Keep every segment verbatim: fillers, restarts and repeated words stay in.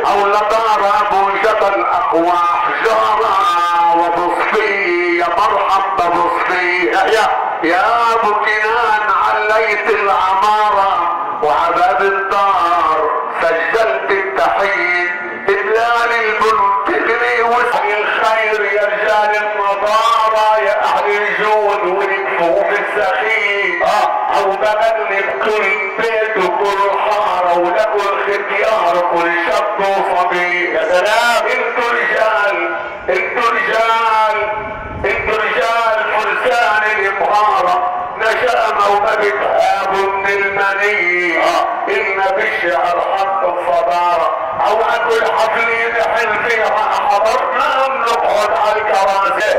او لضرب وجبل اقوى حجارة وبصفي يا مرحب ببصفي يا يا ابو كنان عليت العمارة وعباب الدار سجلت التحية ادلال البن تجري وسعي الخير يا رجال النضارة يا اهل الجود ونكفوا بالسخيف او بغني بكل بيت وكل حارة ولكل ختيار وكل شاب وصبي يا سلام انتوا رجال انتوا رجال انتوا رجال فرسان الامهارة نشأمة وما بتهابوا من المني إن بالشعر حق الصدارة او اكل حفلين حل فيها حضرنا نقعد على الكراسي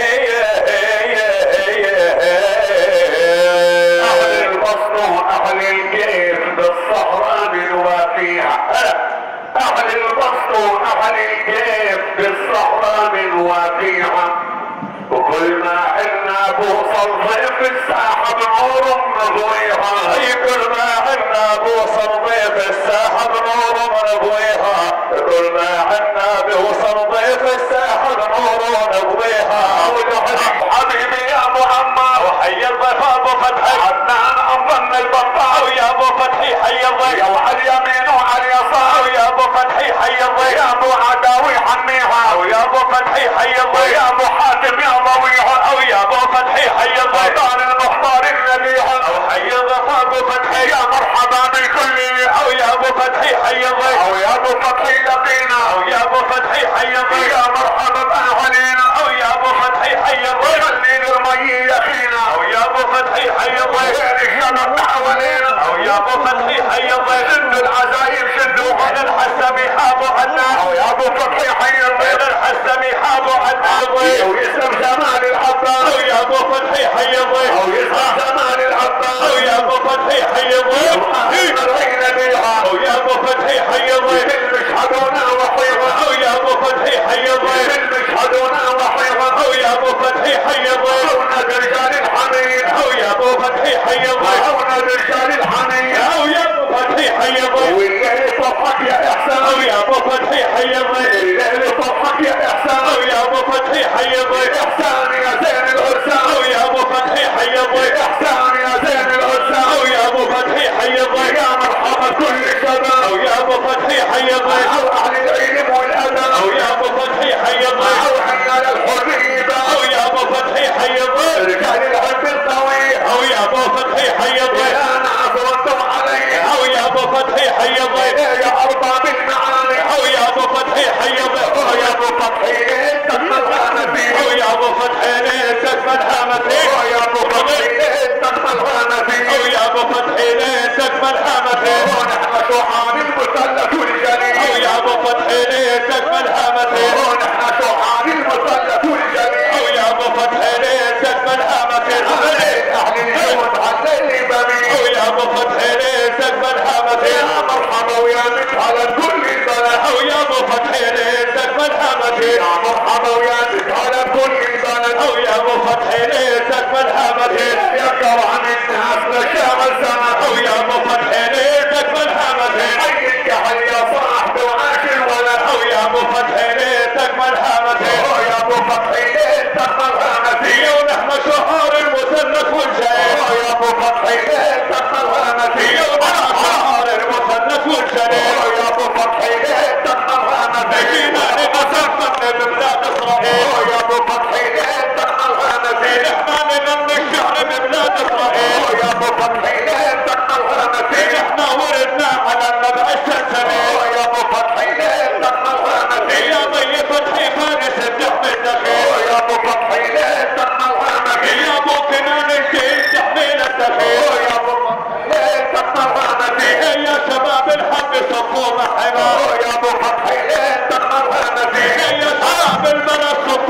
اهل البسط واهل الكيف بالصحراء بنوافيها اهل البسط واهل الكيف بالصحراء بنوافيها وكل ما حنا بوصل ضيف الساحة بنور نضويها كل ما حنا بوصل ضيف الساحة بنور نضويها كل ما حنا بوصل ضيف الساحة بنور نضويها حبيبي يا ابو عمار وحي الضيف ابو فتحي عدنان اظن البطال ويا ابو فتحي حي الضيف وعلى اليمين وعلى اليسار ويا ابو فتحي حي الضيف يا ابو عداوي حميها ويا ابو فتحي حي الضيف يا ابو حاتم يا ضويها او يا ابو فتحي حي الضيطان المختار النبيها او حي الضيف ابو فتحي يا مرحبا بكل او يا ابو فتحي حي الضيف او يا ابو فتحي لقينا او يا ابو فتحي حي الضيف يا مرحبا باهلينا او يا ابو فتحي حي الضيف خلينا المي يخينا او يا ابو فتحي حي الضيف الشمس حوالينا او يا ابو فتحي حي الضيف شدوا العزايم شدوا على الحسمي حابوا عنا او يا ابو فتحي حي الضيف الحسمي حابوا عنا او يسلم زمان العباس او يا ابو فتحي حي الضيف او يسلم زمان العباس او يا ابو فتحي حي الضيف او يا ابو فتحي حي الضيف المشهدونا وحيضا او يا ابو فتحي حي الضيف المشهدونا وحيضا او يا ابو فتحي حي الضيف او نادي رجال الحميد او يا ابو فتحي حي الضيف او نادي رجال الحميد او يا ابو فتحي حي الضيف والليل صبحك يا احسان او يا ابو فتحي حي الضيف الليل صبحك يا احسان او يا ابو فتحي حي الضيف احسان يا زين العرسان او يا ابو فتحي حي الضيف احسان يا زين العرسان او يا ابو فتحي حي الضيف يا مرحبا كل شباب او يا ابو فتحي حي الضيف او اهل العلم والادب او يا ابو فتحي حي الضيف او حيال الحريه او يا ابو فتحي حي الضيف رجال العلم القوي او يا ابو فتحي حي الضيف انا عصرتم علي او يا ابو فتحي حي الضيف يا ارباب المعاني او يا ابو فتحي حي الضيف او يا ابو فتحي تكمل هامتي او يا ابو فتحي تكمل هامتي او يا ابو فتحي تكمل هامتي او يا ابو فتحي تكمل هامتي ونحن شعاب المثلث الجليل او يا ابو فتحي تكمل هامتي ونحن شعاب المثلث الجليل او يا ابو فتحي تكمل هامتي اهل الجود علي بمين او يا ابو فتحي تكمل هامتي يا مرحبا ويا مدحل كل بلد او يا ابو فتحي تكمل هامتي يا مرحبا ويا مدحل كل بلد او يا ابو فتحي تكمل هامتي يا كرم الناس لشام الزمن او يا ابو فتحي تكمل هامتي حي الكحل يا صاحبي وعاش الولد او يا ابو فتحي تكمل هامتي او يا ابو فتحي تكمل هامتي ونحن شهور المثلث والجليل او يا ابو فتحي تكمل هامتي ونحن شهور المثلث والجليل او يا ابو فتحي تكمل هامتي جينا لقسم من بلاد اسرائيل او يا ابو فتحي تكمل هامتي نحن من الشهر ببلاد اسرائيل او يا ابو فتحي تكمل هامتي نحن وردنا على النبع السلسبيل او يا ابو فتحي تكمل هامتي يا ضي فتحي فارس بتحمي الدخيل او يا ابو فتحي تكمل هامتي يا ابو كنان الجيل تحميل الدخيل او يا ابو فتحي تكمل هامتي يا شباب الحب صفوا محنا او يا ابو فتحي تكمل هامتي يا شباب البلد صفوا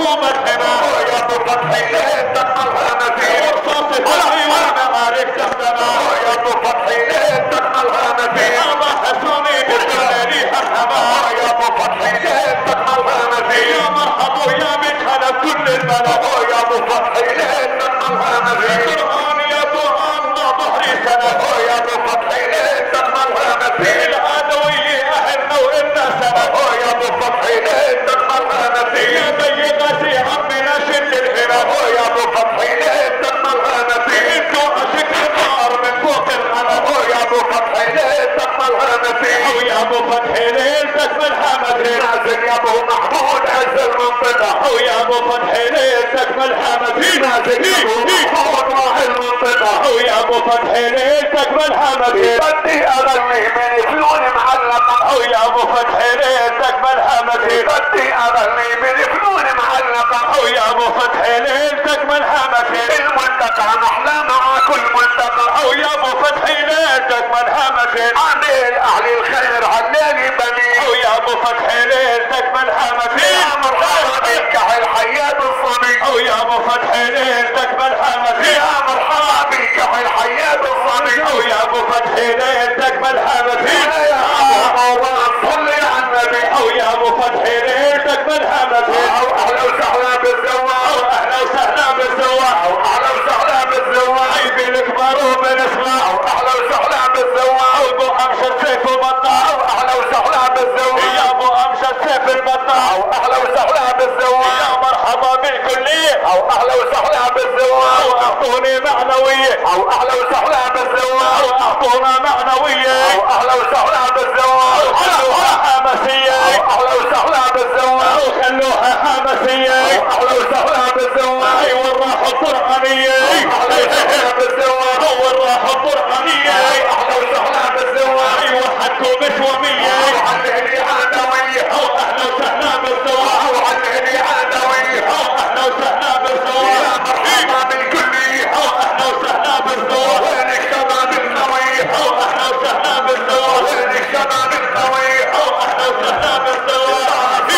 يا ابو محمود عز المنطقة او يا ابو فتحي ليلتك ملحمة فينا ماسك ابو محمود راح المنطقة او يا ابو فتحي ليلتك ملحمة فينا بدي اغني من فنون معلقة او يا ابو فتحي ليلتك ملحمة فينا بدي اغني من فنون معلقة او يا ابو فتحي ليلتك ملحمة فينا الملتقى نحلى مع كل ملتقى او يا ابو فتحي ليلتك ملحمة فينا عامل اهل الخير علاني بني او يا ابو فتحي ليلتك ملحمة فينا يا مرحبا بك الحياة الصبي او يا ابو فتحي ليلتك ملحمة فينا يا مرحبا بك الحياة الصبي او يا ابو فتحي ليلتك ملحمة فينا يا ابو صلي على النبي او يا ابو فتحي ليلتك ملحمة فينا او اهلا وسهلا بالزواج او اهلا وسهلا بالزواج او اهلا وسهلا بالزواج اي بالكبر وبالصغار او اهلا وسهلا بالزواج او ابو امشى السيف وبطال او اهلا وسهلا بالزواج يا ابو امشى السيف البطال او اهلا وسهلا بالزواج يا مرحبا بالكلية او اهلا وسهلا بالزواج او اعطوني معنوية او اهلا وسهلا بالزواج او اعطونا معنوية او اهلا وسهلا بالزواج او خلوها حماسية او اهلا وسهلا بالزواج او خلوها حماسية او اهلا وسهلا بالزواج اي والراحة القرآنية اهلا وسهلا بالزواج او الراحة القرآنية اهلا وسهلا بالزواج اي وحدكم مشومية او علي عدوية او اهلا وسهلا بالزواج او علي عدوية او اهلا وسهلا يا بالزواج مرحبا بالكلية او اهلا وسهلا بالزواج وين الشباب القوية او اهلا وسهلا بالزواج وين الشباب القوية او اهلا وسهلا بالزواج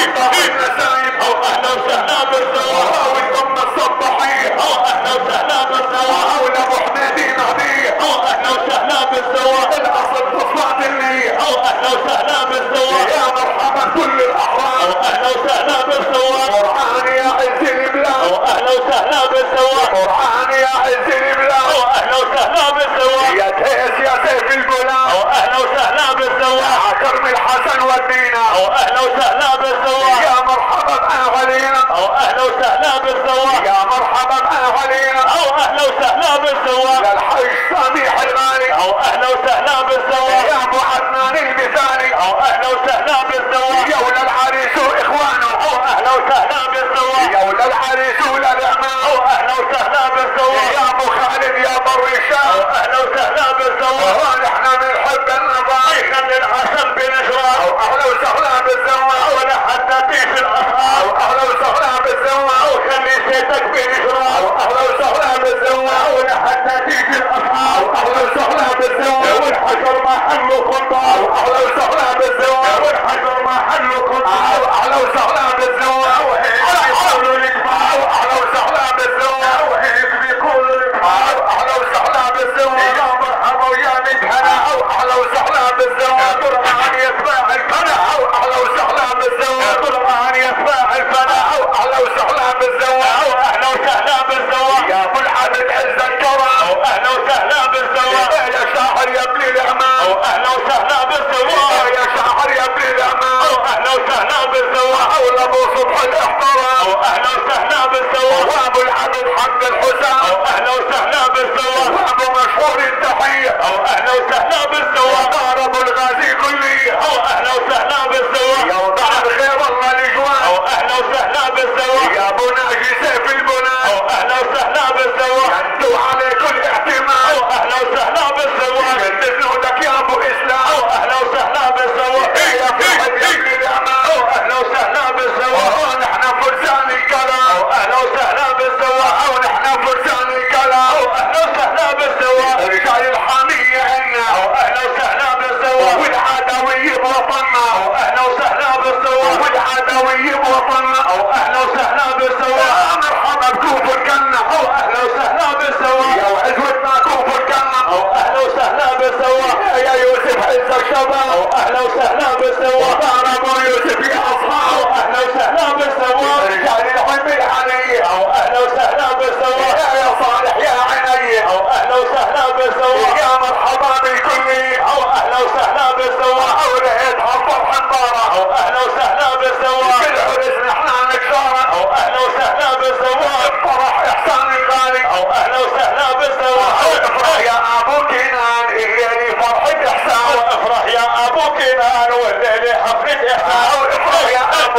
النسايب او اهلا وسهلا بالزواج او الام الصباحية او اهلا وسهلا بالزواج او ابو حميدي مهدية او اهلا وسهلا بالزواج الاصل تصلع دلية او اهلا وسهلا بالزواج يا مرحبا كل او الاحرار اهلا وسهلا بالزواج قرآن يا عز البلاد او اهلا وسهلا بالزواج قرآن يا عز البلاد او اهلا وسهلا بالزواج يا تيس يا سيف البلاد او اهلا وسهلا بالزواج كرم الحسن والدينا او اهلا وسهلا بالزواج يا مرحبا باهالينا او اهلا وسهلا بالزواج يا مرحبا باهالينا او اهلا وسهلا بالزواج يا الحج سميح الغالي او اهلا وسهلا بالزواج يا ابو عدنان المثالي او اهلا وسهلا بالزواج يا ولد العريس واخوانه او اهلا وسهلا بالزواج يا ولد العريس والعمام او اهلا وسهلا بالزواج يا ابو خالد يا بروي او الشام اهلا وسهلا بالزواج ونحن بنحب النظام خلي العسل بنشرب او اهلا وسهلا بالزواج او لحتى تيجي او الاسعار اهلا وسهلا بالزواج او خلي زيتك او بنشرب اهلا وسهلا بالزواج او لحتى تيجي او الاسعار اهلا وسهلا بالزواج والحجر محله او قنطار اهلا وسهلا بالزواج والحجر محله او قنطار اهلا وسهلا بالزواج بيقولوا الكبار او اهلا وسهلا بالزواج وهيك بيقولوا الكبار او اهلا وسهلا بالزواج يا مرحبا ويا مدحنا او اهلا وسهلا بالزواج قرآن يتبع الفنا او اهلا وسهلا بالزواج قرآن يتبع الفنا او اهلا وسهلا بالزواج او اهلا وسهلا بالزواج يا ابو العبد عز الكرم او اهلا وسهلا بالزواج يا شاعر يا ابن الاعمال او اهلا وسهلا بالزواج يا شاعر يا ابن الاعمال او اهلا وسهلا بالزواج او ابو صبح الاحترام او اهلا وسهلا بالزواج وابو العبد حق الحسام او اهلا وسهلا بالزواج وابو مشهور التحيه او اهلا وسهلا بالزواج ودار ابو الغازي كليه او اهلا وسهلا بالزواج يا ودار خير الله الاجوان او اهلا وسهلا بالزواج يا ابو ناجي سيف البنات او اهلا وسهلا بالزواج انتوا عليكم الاعتماد او اهلا وسهلا بالزواج جد جنودك يا ابو اسلام او اهلا وسهلا بالزواج يا فرحة يا ابن الاعمال او اهلا وسهلا بالزواج ونحن فرسان الكلام او اهلا وسهلا بالزواج ونحن فرسان الكلام او اهلا وسهلا بالزواج رجال الحامية عنا او اهلا وسهلا بالزواج والعدوي بوطننا او اهلا وسهلا بالزواج والعدوي بوطننا او اهلا وسهلا بالزواج يا مرحبا بكوفر كنا او اهلا وسهلا بالزواج يا وعزوتنا كوفر كنا او اهلا وسهلا بالزواج يا يوسف عز الشباب او اهلا وسهلا بالزواج وصار ابو يوسف يا او اصحاب اهلا وسهلا بالزواج رجال الحمل علي او اهلا وسهلا بالزواج يا صالح يا عيني او اهلا وسهلا بالزواج يا مرحبا بالكل او اهلا وسهلا بالزواج او لقيت حفر حنبارة او اهلا وسهلا بالزواج بالعرس نحن نكسارة او اهلا وسهلا بالزواج فرح احسان الغالي او اهلا وسهلا او بالزواج افرح يا ابو كنان الليلي فرحة احسان او افرح يا ابو كنان والليله حفله احسان او افرح يا ابو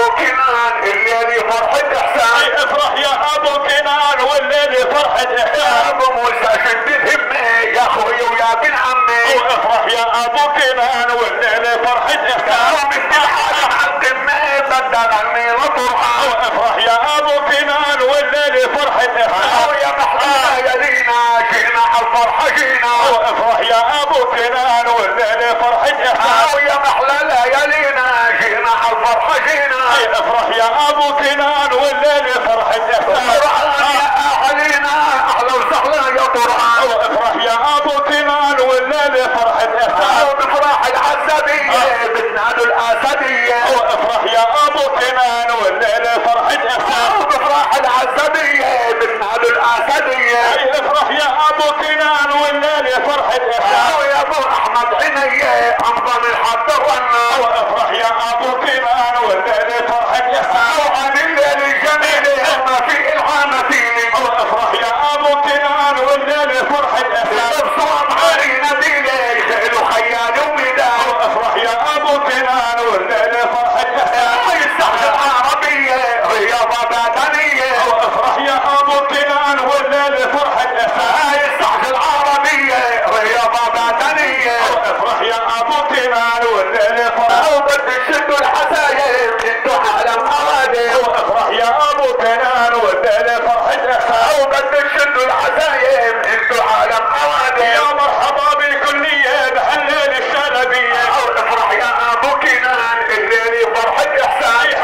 ابو كنان الليل فرحة احسان. افرح يا ابو كنان والليل فرحة احسان. ابو موسى شد الهمة يا اخوي ويا بن عمي. افرح يا ابو كنان والليل فرحة احسان. ومثل العالم على القمة بدل عني وطرحان. افرح يا ابو كنان والليل فرحة احسان. يا محلى يا لينا جينا على الفرحة جينا. افرح يا ابو كنان والليل فرحة احسان. يا محلى يا لينا جينا على الفرحة جينا. افرح يا ابو كنان والليل فرحة احسان. يا اهلينا اهلا وسهلا يا قرآن. افرح يا ابو كنان والليل فرحة احسان. بفرح العسدية بتنادوا الاسدية. افرح يا ابو كنان والليل فرحة احسان. بفرح العسدية بتنادوا الاسدية. افرح يا ابو كنان والليل فرحة احسان. يا ابو احمد عينية انظم الحد والنار. افرح يا ابو كنان والليل فرحة احسان. عن الليل الجميل ما في العامتين. افرح يا ابو كنان والليل فرحة احسان. صوم علينا ديلي شعلوا خيال وميدان. افرح يا ابو كنان والليل فرحة احسان. الصحة العربية رياضة بدنية. افرح يا ابو كنان والليل فرحة احسان. الصحة العربية رياضة بدنية. افرح يا ابو كنان والليل فرحة. او بد تشدوا الحسايب انتو عالم ارادي. افرح يا ابو كنان والليل فرحة احسان. او بد تشدوا الحسايب انتو عالم ارادي. يا مرحبا بالكلية بهالليل الشلبية. او افرح يا ابو كنان الليل فرحة احسان.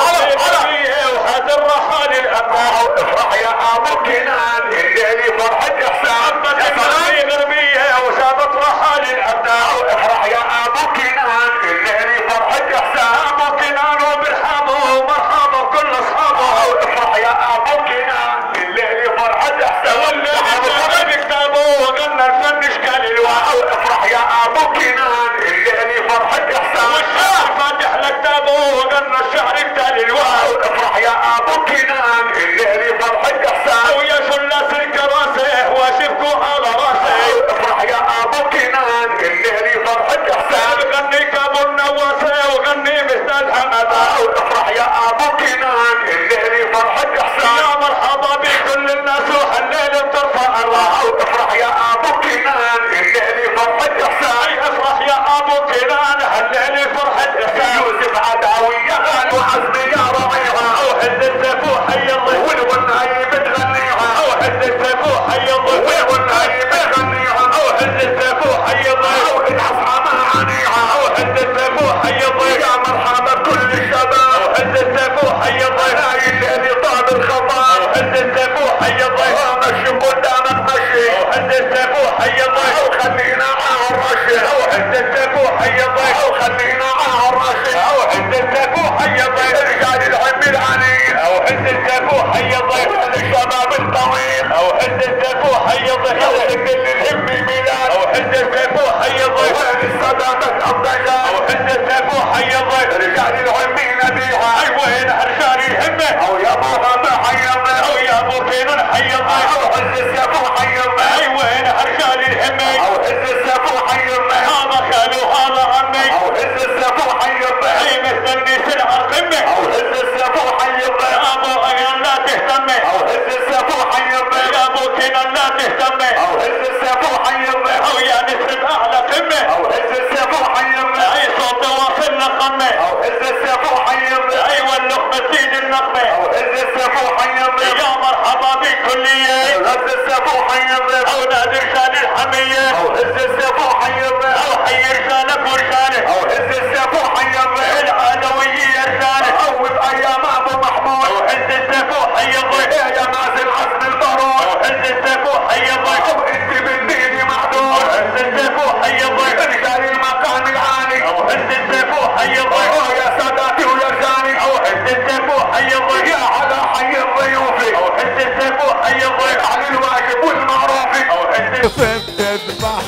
وهذا الرحال الابناء. او افرح يا ابو كنان الليل فرحة احسان. يا غربية وجابت رحال الابناء. او افرح يا ابو كنان الليل فرحة احسان. ابو كنان وبرحابه ومرحبا بكل اصحابه. او افرح يا ابو كنان الليل فرحة احسان. والليل كتابه وغنى الفن اشكال الوعي. او افرح يا ابو كنان الليل فرحة احسان. والشعر فاتح لكتابه وغنى الشعر كتال الوعي. او افرح يا ابو كنان الليل فرحة احسان. ويا شلاس الكراسي واشبكوا على راسي. او افرح يا ابو كنان الليل فرحة احسان. غني كابو النواسي وغني مثل الحمدان. او افرح يا ابو كنان الليل فرحة احسان. يا مرحبا بكل الناس وهالليل بترفع الراس. او افرح يا ابو كنان الليل فرحة احسان. افرح يا ابو كنان هالليل فرحة احسان. يوسف عداوي يا غالي وعزمي يا رضيعة. او حد السيف وحي الله. والوناي بتغنيها. او حد السيف وحي الله. والوناي بتغنيها. او حد السيف وحي الله. او العصا معانيها. او حد السيف وحي الله. يا مرحبا كل الشباب. او حد السيف وحي الله. هاي الليل طاب الخطاب. او حد السيف وحي الله. مشي قدامك مشي. او حد السيف وحي الله. او خلينا على الرشي. او حد السيف وحي الله. او خلينا على الرشي. او حد السيف وحي الله. رجال العم العنيد. او حد السيف وحي الله. الشباب الطويل. او حد السيف وحي الله. يوصل للهم ميلاد. او حد السيف وحي الله. وين الصداقة الضجاج. او حد السيف وحي الله. رجال العم نبيها. اي وين هرجال الهمة. او يا ابوها محيض. او يا ابو كينان حي الله. او حز السيف وحيض. اي وين هرجال الهمة. او حز السيف وحيض. هذا خالو هذا عمي. او حز السيف وحيض. اي مستني سلع القمة. او حز السيف وحيض. يا ابو ايان لا تهتمي. او حز السيف وحيض. يا ابو كينان لا تهتمي. او حز السيف وحيض. او يا نسرب اعلى قمة. او حز السيف وحيض. اي صوت واصل لقمة. او حز السيف وحيض. اي واللقمة تزيد النقمة. او حز السيف وحيض. يا مرحبا بكلية. او حز السيف وحيض. او نادي رجال الحمية. او حز السيف وحيض. او حي رجالك ورجالك. او حز السيف وحيض. العدوية رجالك. او بايام ابو محمود. او حز السيف وحي الله. يا نازل عزم البارود. او حز السيف وحي الله. او انت بالدين او معدود. حز السيف وحي الله. رجال المقام العالي. او حز السيف وحي الله. يا ساداتي ويا جاني. او حز السيف وحي الله. يا على حي الضيوف. او حز السيف وحي الله. على الواجب والمعروف. او حز السيف تذبح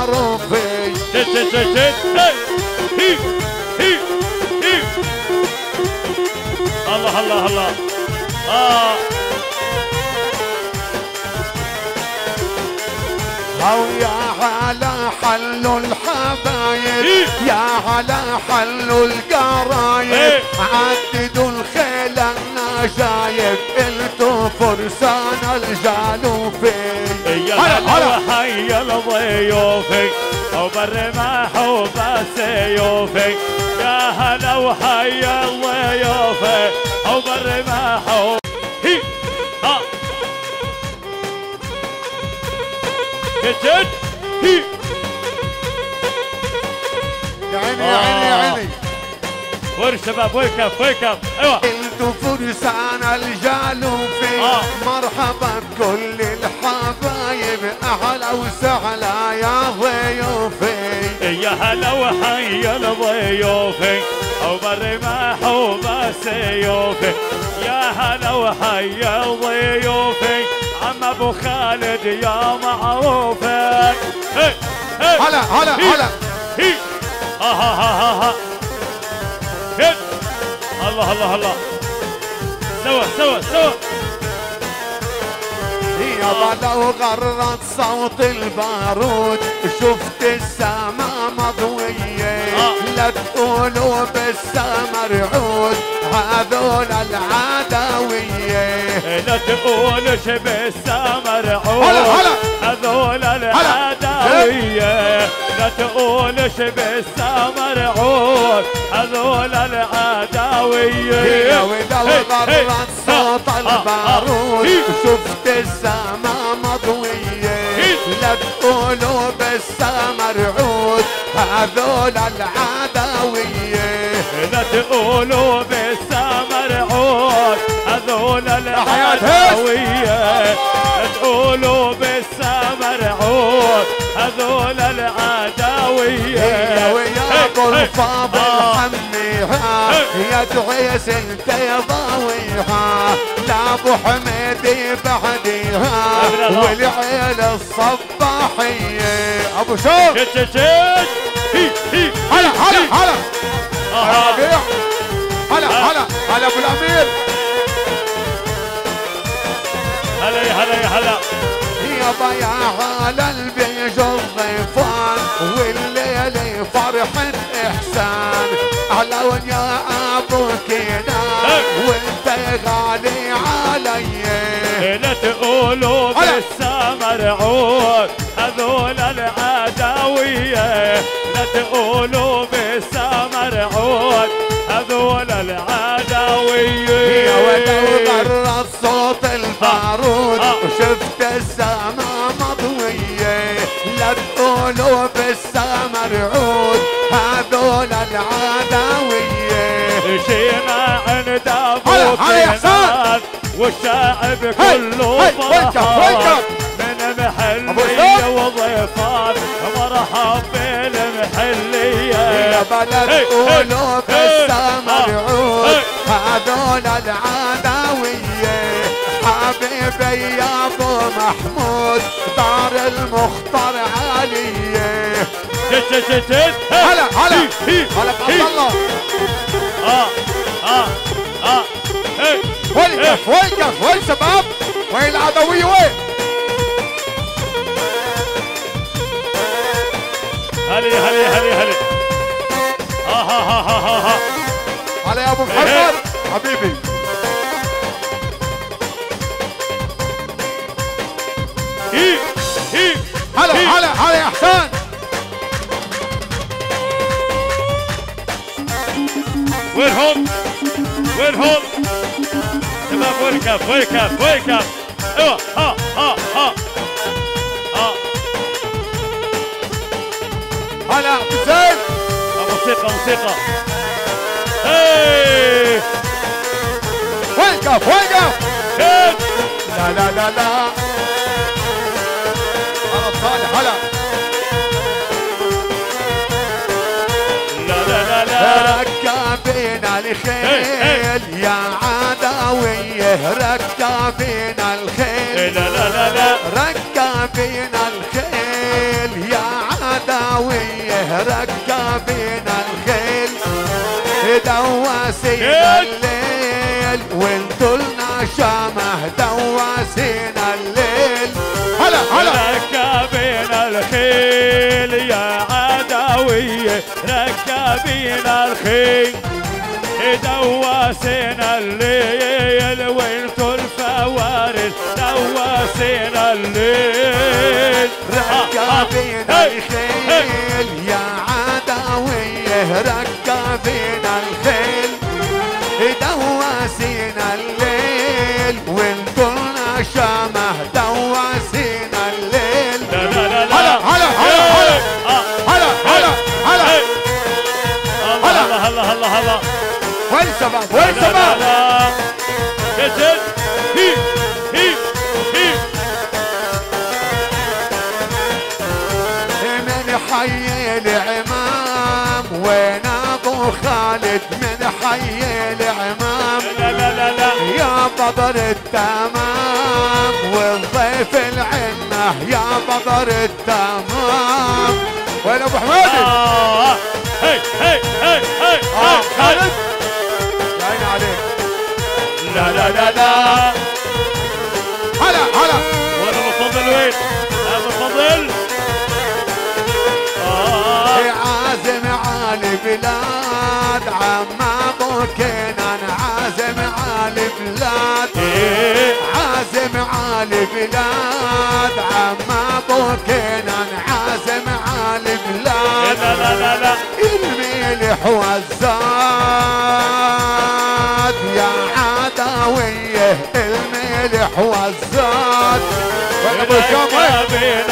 خروفي. شد شد شد شد هي هي هي الله الله الله اه او يا على حل الحبايب. إيه؟ يا على حل القرايب. إيه؟ عددوا شايف انتو فرسان الجالوفي. يا هلا وحي الضيوفي وبالرماح وبالسيوفي. يا هلا وحي الضيوفي وبالرماح هي ها جد هي. يا عيني يا عيني يا عيني. وين شباب وين كف وين كف. ايوه انتو فرسان الجالوفي. آه. مرحبا بكل الحبايب اهلا وسهلا يا ضيوفي. يا هلا وحي الضيوفي وبالرماح وبالسيوفي. يا هلا وحي الضيوفي عم ابو خالد يا معروفك. هلا هلا هلا. هي ها ها ها ها هد. الله الله الله سوا سوا سوا. يابا لو غرت صوت البارود شفت السما مضوية. آه. لا تقولوا بالسما رعود هذول العداوية. لا تقولش بالسما رعود هلا هلا. هذول العداوية. لا تقولش بالسما رعود هذول العداوية. ولو غرت صوت البارود شفت السما مضوية. لا تقولوا بالسما رعود هذول العداوية. لا تقولوا بالسما رعود هذول العداوية. لا تقولوا بالسما رعود هذول العداوية. ويا غرفة بالحميها يا تعيس انت يا ضاويها. لا ابو حميدي بعديها والعيل الصباحية. ابو شوف شد شد شد. هي هي هلا هلا هلا. آه. ربيع هلا هلا هلا ابو الامير. هلا يا هلا يا هلا. يابا يا هلا البيج الضيفان والليلة فرحة إحسان. أهلا يا أبو كنان وأنت غالي علي. لا تقولوا بالسما رعود هذول العداوية. لا تقولوا بالسما رعود هذول العداوية. يا ولو غرت صوت البارود وشفت السما مضوية. لا تقولوا بالسما رعود هذول العداوية. شينا عند ابو كنان والشعب كله فرحان من محلية وضيفان. مرحب بالمحلية. يا بلد قولوا بالسما رعود هذول العداوية. حبيبي يا ابو محمود دار المختار علية. جد جد جد. هلا هلا هلا عبد الله. اه اه اه وقف وقف وين شباب؟ وين العدوية وين؟ هلي هلي هلي هلي. ها ها ها ها ها ها. هلا يا ابو محمد حبيبي. هي هي هلا هلا هلا يا احسان. وينهم وينهم شباب؟ وين كف وين كف وين كف. ايوه ها ها ها ها. هلا حسين. موسيقى موسيقى. ايه وقف وقف. لا لا لا لا. هلا صالح هلا. لا لا لا لا. ركابين الخيل يا عداوية. ركابين الخيل. لا لا لا لا. ركابين الخيل يا عداوية. ركابين الخيل دواسين الليل وانتو لنا شامه دواسين الليل. هلا هلا. ركابين الخيل يا عداوية. ركابين الخيل. دواسينا الليل وانتو الفوارس دواسينا الليل ركبينا الخيل يا عدوية ركبينا الخيل دواسينا الليل وانتو الشمه دواسينا الليل. لا لا لا لا هلا هلا هلا هلا هلا هلا هلا هلا هلا هلا وين شباب وين شباب جد هي هي هي من حي العمام وين ابو خالد من حي العمام لا لا لا لا يا بدر التمام والضيف العنه يا بدر التمام. وين ابو حمادي؟ آه. هي هي هي هي اه خالد يا عيني عليك. لا لا لا لا هلا هلا وين المفضل وين؟ المفضل آه. عازم على بلاد عم ابو كنان عازم على بلاد إيه. عازم على بلاد عم ابو كنان عازم على بلاد. لا لا لا لا الملح والزاد يا عدوية الملح والزاد. وين ابو الشام بين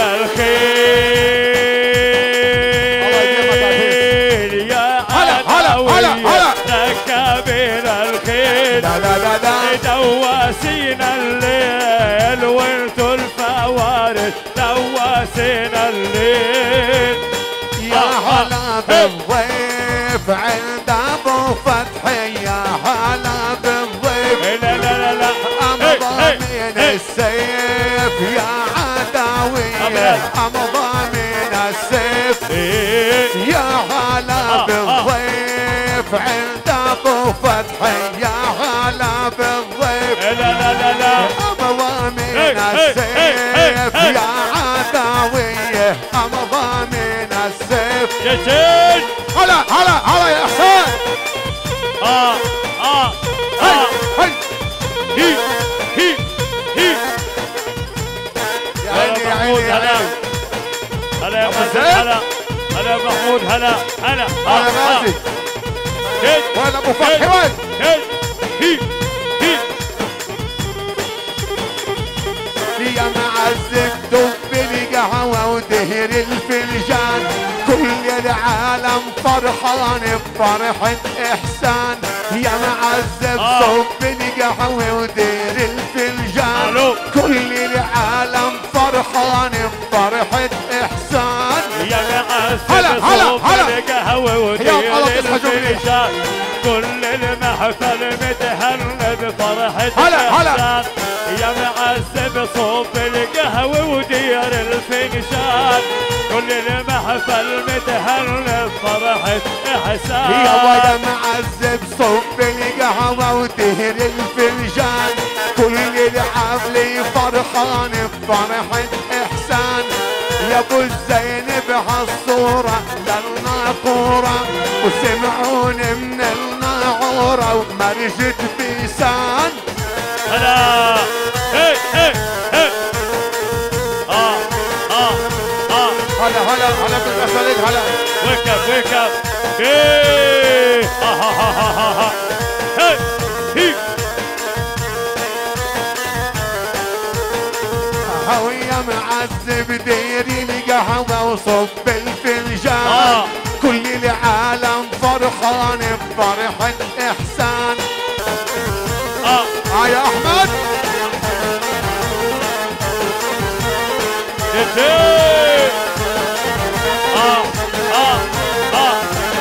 الخيل يا هلا هلا هلا هلا ركبين الخيل لا لا لا لا دواسينا الليل وانتو الفوارس دواسينا الليل. يا هلا بالضيف عند ابو فتحي يا هلا بالضيف لا لا لا لا امضى من السيف يا عدوية امضى من السيف. يا هلا بالضيف عند ابو فتحي يا هلا بالضيف لا لا لا لا امضى من السيف يا عدوية امضى من السيف. جيجين هلا هلا هلا يا احسان. اه اه اه هي هي هي هي يا عيني يا عيني يا عيني. هلا يا أبو مازن زيد. هلا هلا يا محمود هلا هلا هلا مازن. جد وين ابو فتحي وين؟ جد هي هي يا معزم دب القهوة ودهر الفنجان كل العالم فرحان بفرحة إحسان. يا معزم آه. دب القهوة ودهر الفنجان ألو. كل العالم فرحان بفرحة إحسان. يا معزم هلا، هلا، صوب هلا. القهوة ودير حياك الله تصحى جميل. الفنجان كل المحفل متهنى بفرحة هلا، هلا. إحسان. يا معزم صوب القهوة ودير الفنجان كل المحفل متهنى بفرحة إحسان. يا ويا معزب صب القهوة ودهر الفنجان كل العفلي فرحان بفرحة إحسان. يا ابو الزينب هالصورة للناقورة وسمعون من الناعورة ومرجت بيسان. هلا هي هي هي اه اه اه هلا هلا هلا بالأساليب هلا. wake up wake up ايه ها ها ها ها ها هي هي هوية معذب ديري القهوة وصب الفنجان آه. كل العالم فرحان بفرحة إحسان. اه آه يا أحمد. ايه اه اه اه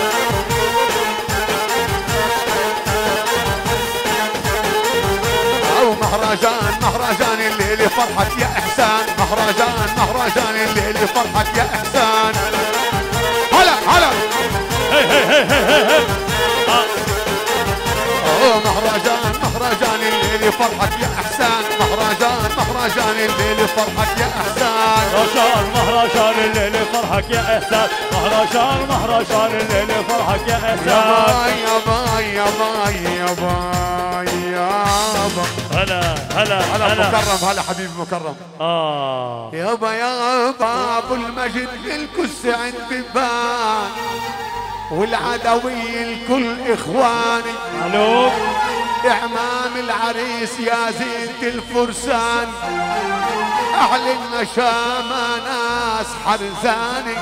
أو مهرجان مهرجان الليل فرحك يا إحسان مهرجان مهرجان الليل فرحك يا إحسان. هلا هلا. هي هي هي هي هي اه أوه مهرجان مهرجان الليل فرحك يا إحسان مهرجان مهرجان مهرجان الليل فرحك يا احسان. مهرجان مهرجان الليل فرحك يا احسان. مهرجان مهرجان الليل فرحك يا احسان. يا باي يا باي يا باي يا باي. هلا هلا هلا هلا مكرم، هلا حبيبي مكرم. اه يابا يابا ابو المجد الكس عند بيبان والعدوي الكل اخواني. الو اعمام العريس يا زينة الفرسان اهل المشامة ناس حرزاني.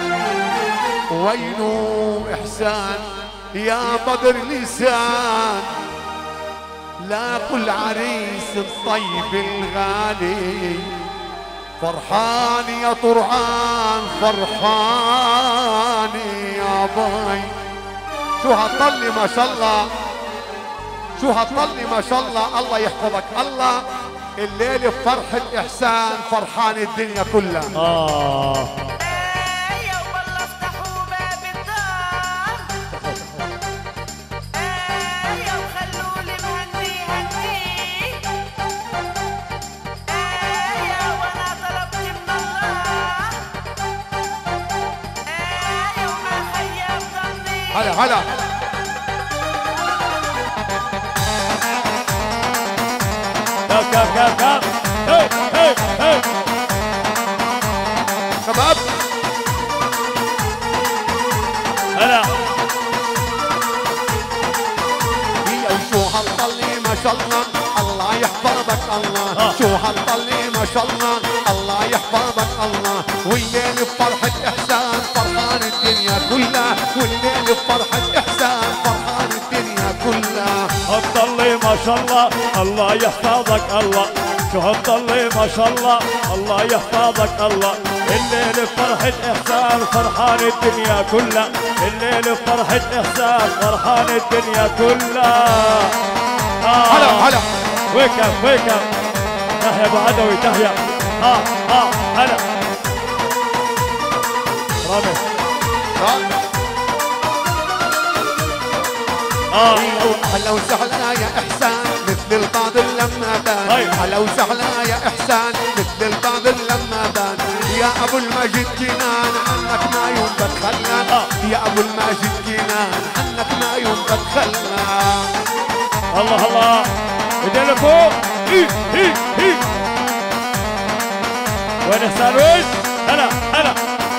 وينو احسان يا بدر لسان لاقوا العريس الطيب الغالي. فرحان يا طرعان فرحان يا باي. شو هتطلي ما شاء الله، شو هتطلي ما شاء الله. الله يحفظك الله. الليلة فرحة إحسان فرحان الدنيا كلها. اه هلا هلا كاب كاب كاب كاب. هي هي هي شباب هلا هي وشو هتطلي ما شاء الله. الله يحفظك الله. شو هتطلي ما شاء الله. الله يحفظك الله. والليل بفرحة إحسان فرحان الدنيا كلها. والليل بفرحة إحسان فرحان الدنيا كلها. هتطلي ما شاء الله. الله يحفظك الله. شو هتطلي ما شاء الله. الله يحفظك الله. الليل بفرحة إحسان فرحان الدنيا كلها. الليل بفرحة إحسان فرحان الدنيا كلها. آه. هلا هلا ويك اب ويك اب. تحيا ابو عدوي تحيا. اه اه هلا رامي. اه هلا وسهلا يا إحسان مثل القادر لما بان. هاي. هلا وسهلا يا إحسان مثل القادر لما بان. يا أبو المجد كنان عنك ما يوم بتخلى. آه. يا أبو المجد كنان عنك ما يوم بتخلى. الله الله ايدينا فوق. هي هي هي وين احسان وين؟ هلا هلا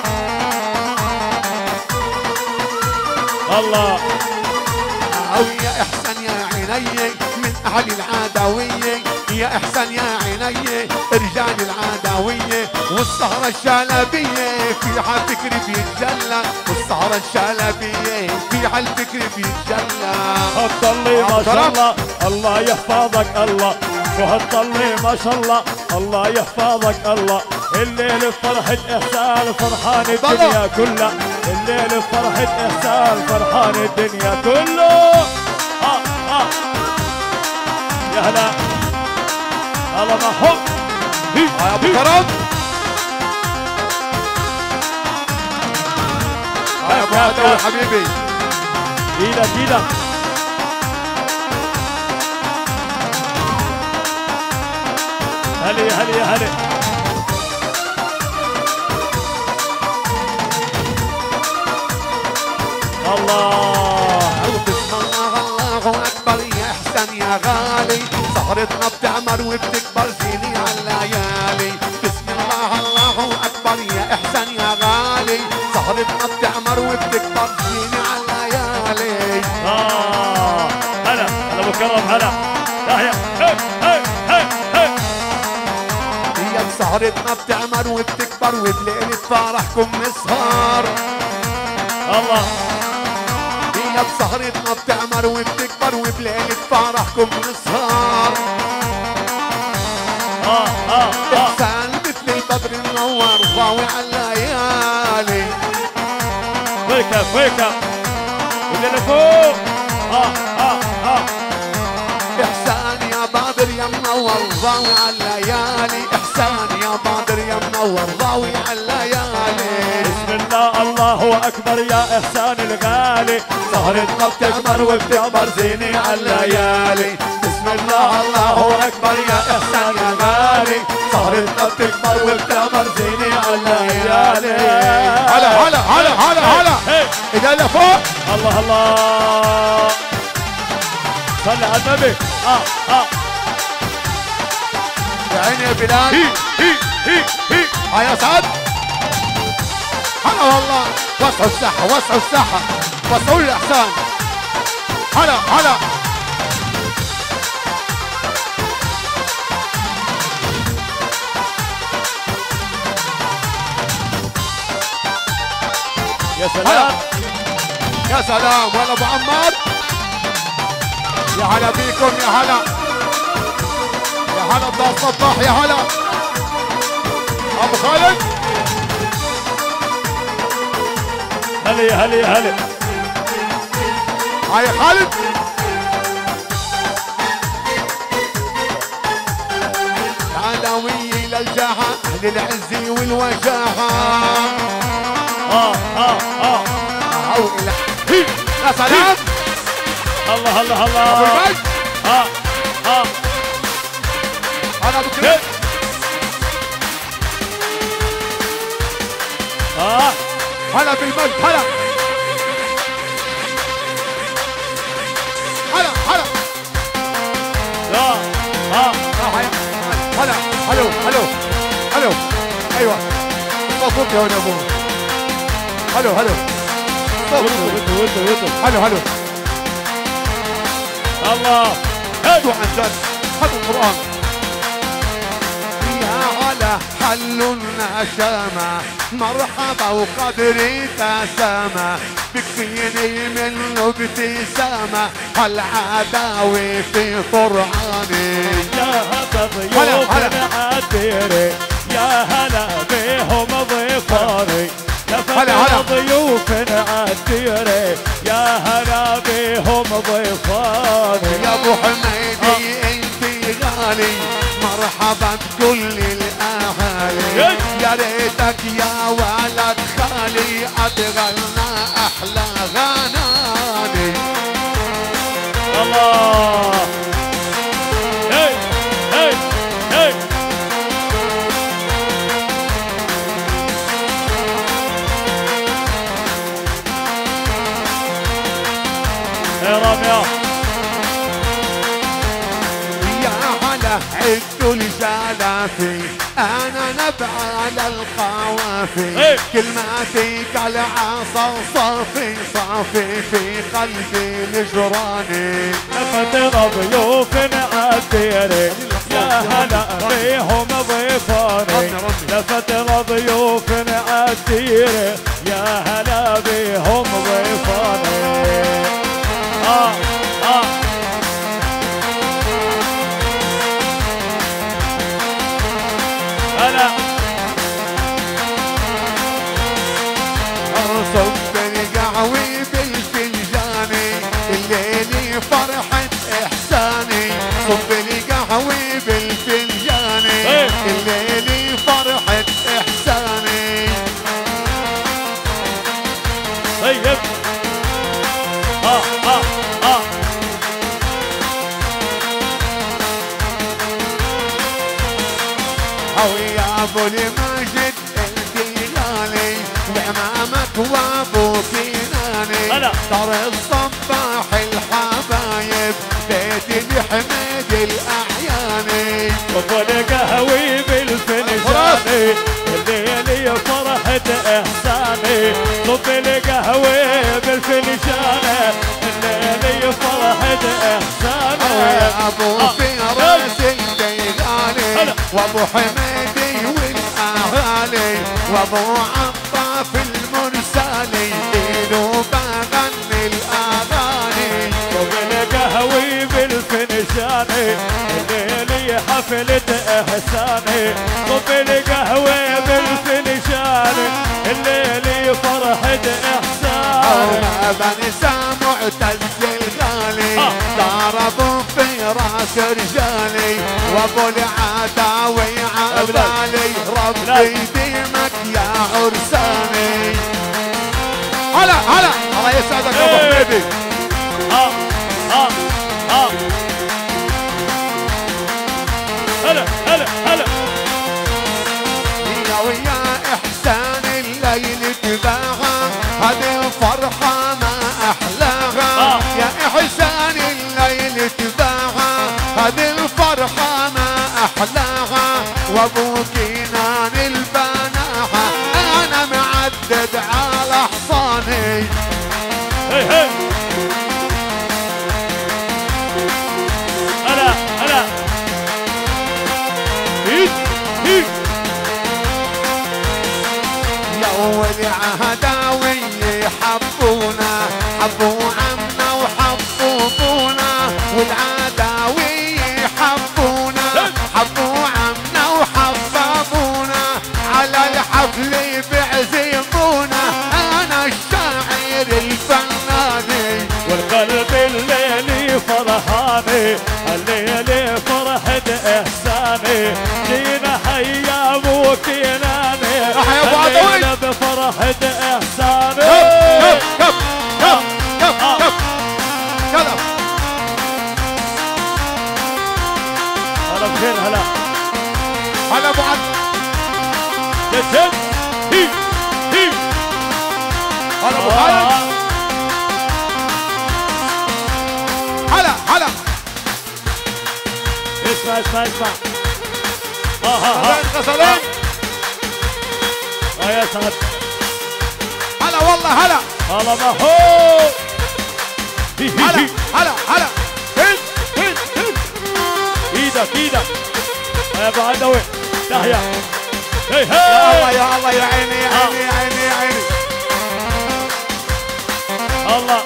الله. أو يا إحسان يا عيني من أهل العدوية. يا إحسان يا عيني رجال العدوية. والسهرة الشلبية فيها فكر بيتجلى. والسهرة الشلبية فيها الفكر بيتجلى. هتطلي ما شاء الله. الله يحفظك الله. شو هتطلي ما شاء الله. الله يحفظك الله. الليل بفرحة إحسان فرحان الدنيا كلها. الليل بفرحة إحسان فرحان الدنيا كلها. آه آه يا هلا الله محب. يا أبو كرم يا أبو عدوي حبيبي. ايدك ايدك. هلي هلي هلي الله. بسم الله الله أكبر يا إحسان يا غالي. سهرتنا بتعمر وبتكبر زيني عالليالي. بسم الله الله أكبر يا إحسان يا غالي. سهرتنا بتعمر وبتكبر زيني عالليالي. آه هلا هلا مكرم هلا تحيا. هي هي هي هي هي سهرتنا بتعمر وبتكبر وبليلة فرحكم نسهر. الله. هي بسهرتنا بتعمر وبتكبر وبليلة فرحكم نسهر. اه اه اه إحسان مثل البدر منور ضاوي عالليالي. ويك اب ويك اب ايدينا فوق. اه اه اه إحسان يا بدر يا منور ضاوي عالليالي. إحسان يا بدر يا منور ضاوي عالليالي. بسم الله الله اكبر يا احسان الغالي. سهرتنا بتكبر وبتكبر زيني عالليالي. بسم الله الله أكبر يا إحسان يا غالي. سهرتنا تكبر وبتعمر زيني على الليالي. هلا هلا هلا هلا هلا اذا لفوق. الله الله صل على النبي. اه اه يا عيني يا بلال. هي هي هي هي ها يا سعد. هلا والله وسعوا الساحة وسعوا الساحة وسعوا لي احسان. هلا هلا يا سلام يا سلام. ولا ابو عمار يا هلا بيكم يا هلا يا هلا بدار الصباح يا هلا ابو خالد. هلا يا هلا يا هلا. هاي خالد. العلوي للجاحة للعز والوجاهة. اه اه اه عويلة يا سلام. الله الله ابو الله. المجد. اه اه هلا ابو كريم. اه هلا بالمجد. هلا هلا هلا اه اه هلا هلو هلو هلو. ايوه صوتك يا ابو. هلو هلو وتو وتو وتو. هلو هلو. الله هاتوا عن جد هاتوا القرآن. يا هلا حلوا النشامة مرحبا وقدري تسامة بكفيني من ابتسامة هالعداوي في طرعاني. يا هلا ضيوف عالديري يا هلا بيهم ضيفاني. هلا هلا ضيوف عالديري يا هلا بيهم ضيفاني. يا ابو حميدي انت غالي مرحبا بكل الاهالي. يا ريتك يا ولد خالي ادغلنا احلى غناني. الله هي هي هي. يا رامي يا هلا عدوا الجلافي انا نبع على القوافي. كلماتك على عصا صافي صافي في قلبي الجراني. لفتنا ضيوف عالديري يا هلا بيهم ضيفاني. لفتنا ضيوف عالديري يا هلا بيهم ضيفاني. اه اه هلا صب القهوي بالفنجاني الليلي فرحة احساني. صب القهوي بالفنجاني الليلي فرحة احساني. طيب اه اه اه او يا ابو المجد الجلالي وامامك وابو كناني. هلا. دار الصباح الحبايب بيت الحميد الاعياني. وفل قهوي بالفنجاني الليلي فرحة احساني. صب القهوي بالفنجاني الليلي فرحة احساني. او يا ابو فراس الجيلاني وابو حميدي والاهالي وابو عطاف المرسالي إلو بغني الاغاني. صب القهوي بالفنجاني الليلي حفلة احساني. صب القهوي بالفنجاني الليلي فرحة احساني. ما بنسى معتز الغالي ضربوا في راس رجالي وابو العداوي عبالي ربي يديمك يا عرساني. هلا هلا الله يسعدك يا ابو حميدي. اه اه اه هلا هلا هلا احلاها وابوك ينان البناها انا معدد على حصاني. هي هي هلا هلا هيك هيك يا ولي عهداوي حبونا حبوا عنا وحبوا ابونا والعداوي حبونا حبوا عنا وحبابونا على الحفل بعزيمونا انا الشاعر الفناني والقلب الليلي فرحاني الليلي فرحة إحساني جينا حيا أبوك يناني يا أبو عدوي الليلة بفرحة إحساني كف كف كف كف كف كف هلا بخير هلا هلا ابو عد جد هي هي هلا ابو خالد هلا هلا اسمع اسمع اسمع ها ها ها غسلين اه يا سعد هلا والله هلا هلا ما هو هي هي هلا هي هلا هلا هيد هيد هيد ايدك ايدك يا ابو عدوي تحيا هي يا الله هي يا الله يا عيني يا عيني يا عيني يا عيني الله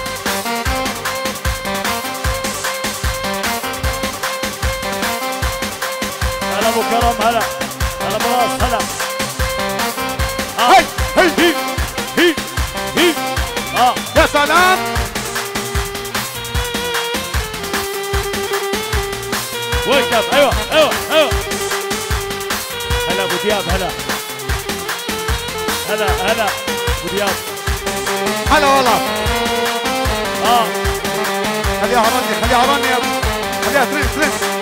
هلا ابو كرم هلا هلا براس هلا هي هي هي هي هي اه يا سلام وقف ايوه ايوه ايوه هلا ابو دياب هلا هلا هلا ابو دياب هلا والله اه خليها رني خليها رني يا ابو خليها ترند ترند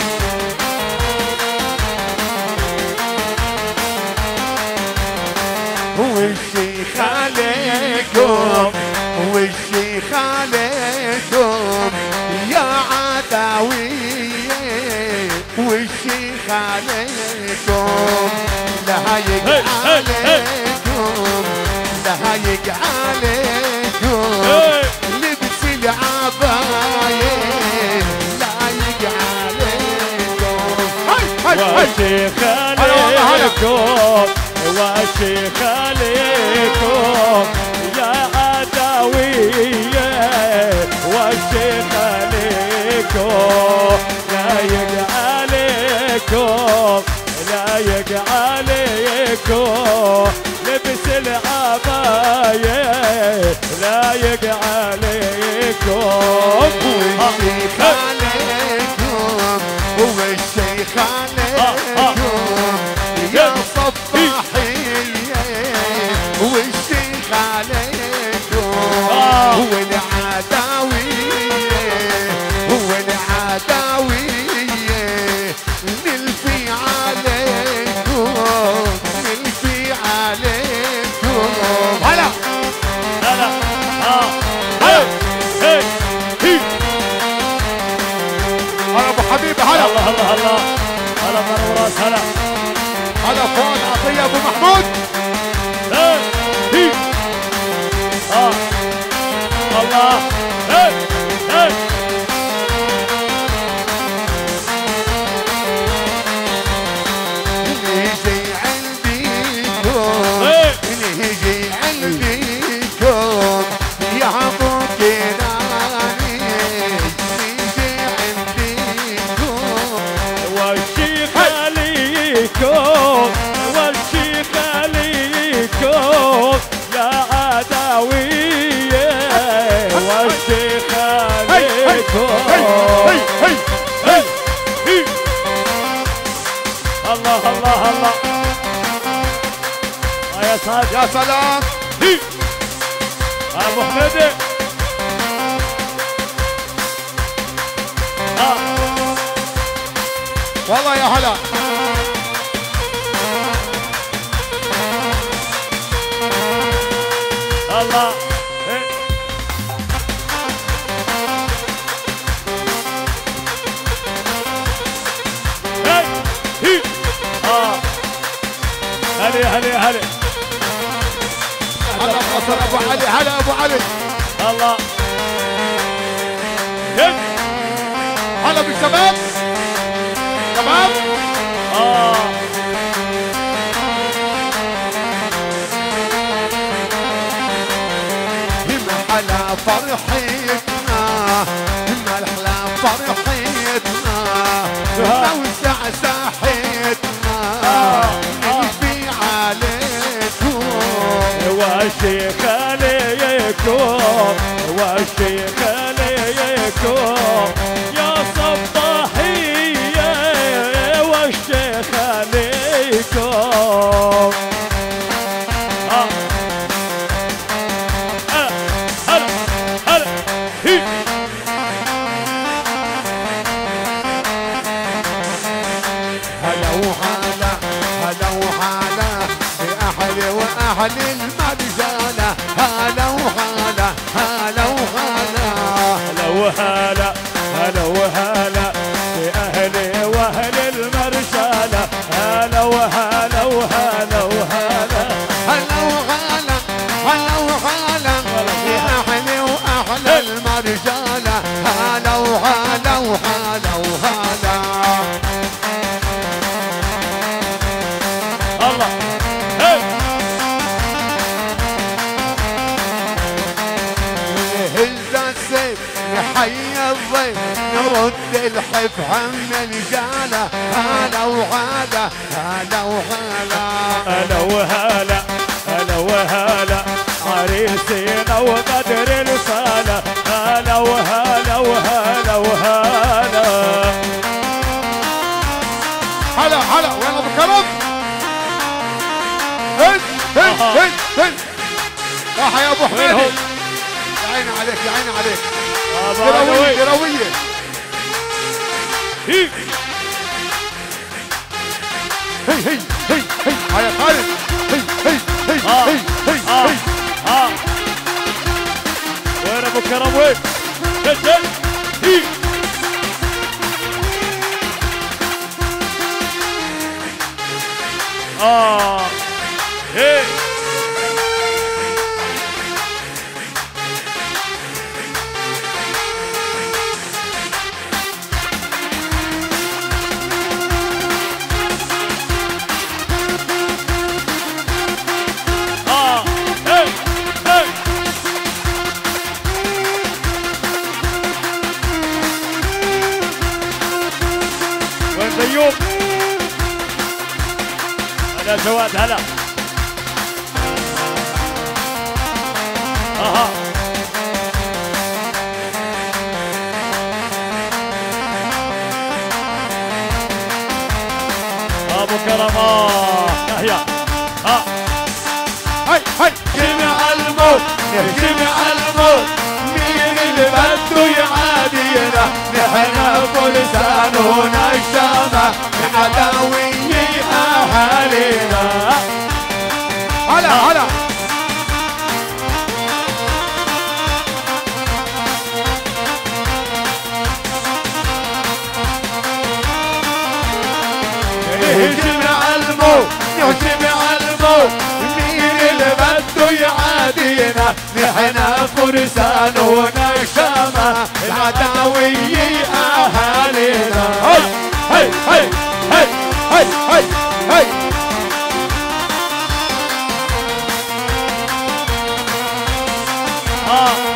والشيخ عليكم والشيخ عليكم يا عداوية والشيخ عليكم لهايق هي، هي، هي. عليكم لهايق عليكم هي. لبس العباية لايق عليكم هاي هاي هاي والشيخ هلا والله هلا. عليكم والشيخ عليكم يا عداوية والشيخ عليكم لايق عليكم لايق عليكم لبس العباية لايق عليكم والشيخ عليكم والشيخ عليكم يا صباحية والشيخ عليكم والعداوية والعداوية نلفي عليكم نلفي عليكم هلا هلا اه هي هي هي هلا ابو حبيبي هلا هلا هلا هلا هلا مرمراس هلا هلا فؤاد عطيه ابو محمود هي هي اه الله هي هي نيجي عنديكم هي نيجي عنديكم يا ابو كناني نيجي عنديكم والشيخ عليكم والشيخ عليكم يا عداوية والشيخ عليكم هي هي هي هي الله الله الله آه يا سعد يا سلام هي ابو حميدة اه والله يا هلا الله هي. هي هلا هلا هلا هلا بنصر ابو علي، هلا ابو علي. الله هلا بالشباب شباب. اه على فرحتنا المرحلة فرحتنا موسع ساحتنا نشفي عليكم والشيخ عليكم والشيخ عليكم يا صباحية والشيخ عليكم. أهل المرجانة هلا وهلا هلا وهلا هلا وهلا هلا وهلا بأهلي وأهل المرجانة هلا وهلا وهلا وهلا هلا وهلا هلا وهلا بأهلي وأهل المرجانة هلا وهلا وهلا وهلا. الله حي الضيف نرد الحف هم الجالة هلا وهلا هلا وهلا هلا وهلا هلا وهلا عريسنا وقدر الفالة هلا وهلا وهلا وهلا هلا هلا وين ابو كرم؟ هز هز هز هز راح يا ابو حميد. يا عيني عليك يا عيني عليك. كروية كروية. هي هي هي هي هي هيا خالد. هي هي هي هي هي هي ها وين ابو كرم وين؟ جد هي اه هي ايوب هلا جواد هلا اها ابو كرم هيا ها هاي هاي جمع الموت جمع الموت مين اللي بده يعادينا نحن فرساننا الشامة عداوي اهالينا. هلا هلا جمع الموت جمع الموت مين اللي بده يعادينا نحن فرساننا الشامة العداوي اهالينا. هي هي هي هي هي هي اه